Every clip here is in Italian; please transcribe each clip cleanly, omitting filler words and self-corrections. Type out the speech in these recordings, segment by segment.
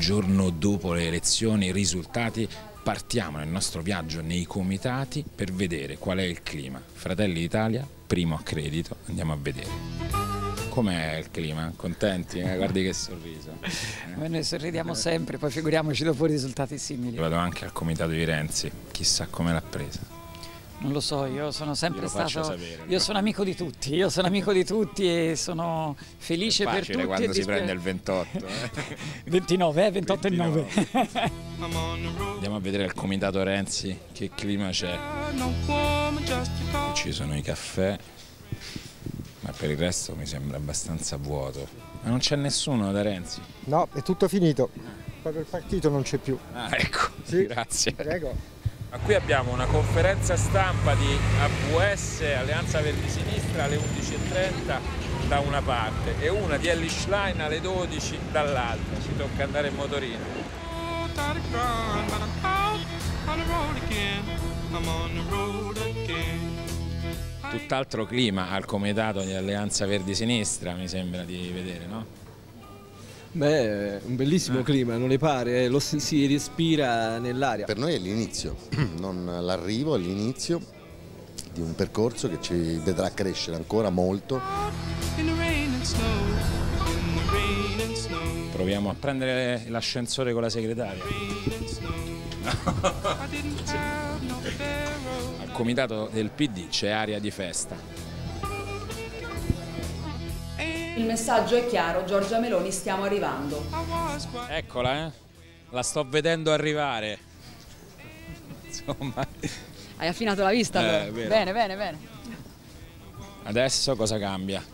giorno dopo le elezioni, i risultati, partiamo nel nostro viaggio nei comitati per vedere qual è il clima. Fratelli d'Italia, primo accredito, andiamo a vedere. Com'è il clima? Contenti? Guardi che sorriso. Noi sorridiamo sempre, poi figuriamoci dopo risultati simili. Vado anche al comitato di Renzi, chissà come l'ha presa. Non lo so, io sono sempre stato... sapere. Io sono amico di tutti, e sono felice per tutti. Quando si prende il 28. 29, 28 29. e 9. Andiamo a vedere al comitato Renzi che clima c'è. Qui ci sono i caffè. Ma per il resto mi sembra abbastanza vuoto. Ma non c'è nessuno da Renzi? No, è tutto finito. Proprio il partito non c'è più. Ah, ecco, sì. Grazie. Prego. Ma qui abbiamo una conferenza stampa di AVS, Alleanza Verdi Sinistra, alle 11:30 da una parte e una di Elly Schlein alle 12 dall'altra. Ci tocca andare in motorino. Tutt'altro clima al comitato di Alleanza Verdi Sinistra, mi sembra di vedere, no? Beh, un bellissimo clima, non le pare? Lo si respira nell'aria. Per noi è l'inizio, non l'arrivo, è l'inizio di un percorso che ci vedrà crescere ancora molto. Proviamo a prendere l'ascensore con la segretaria. Al comitato del PD c'è aria di festa. Il messaggio è chiaro, Giorgia Meloni, stiamo arrivando. Eccola, la sto vedendo arrivare. Insomma. Hai affinato la vista allora? Bene, bene, bene. Adesso cosa cambia?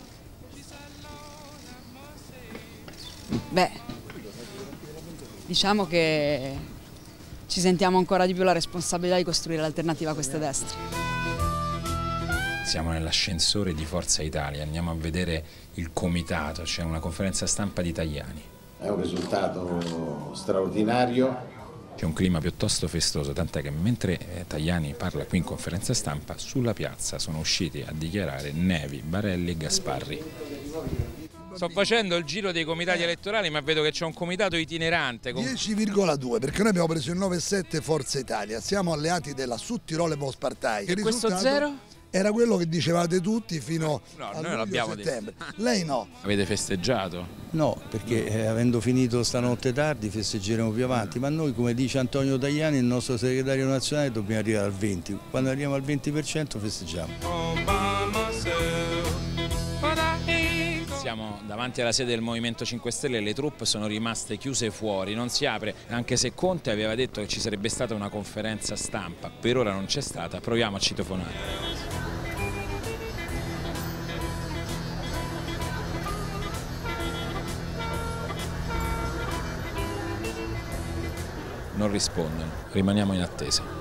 Beh, diciamo che ci sentiamo ancora di più la responsabilità di costruire l'alternativa a queste destre. Siamo nell'ascensore di Forza Italia, andiamo a vedere il comitato, c'è una conferenza stampa di Tajani. È un risultato straordinario. C'è un clima piuttosto festoso, tant'è che mentre Tajani parla qui in conferenza stampa, sulla piazza sono usciti a dichiarare Nevi, Barelli e Gasparri. Sto facendo il giro dei comitati elettorali, ma vedo che c'è un comitato itinerante. 10,2, perché noi abbiamo preso il 9,7 Forza Italia, siamo alleati della Südtirol Volkspartei. E questo zero? Era quello che dicevate tutti fino a detto. luglio-settembre. Lei no. Avete festeggiato? No, perché avendo finito stanotte tardi festeggeremo più avanti, ma noi, come dice Antonio Tajani, il nostro segretario nazionale, dobbiamo arrivare al 20%. Quando arriviamo al 20% festeggiamo. Siamo davanti alla sede del Movimento 5 Stelle, le truppe sono rimaste chiuse fuori, non si apre, anche se Conte aveva detto che ci sarebbe stata una conferenza stampa, per ora non c'è stata, proviamo a citofonare. Non rispondono, rimaniamo in attesa.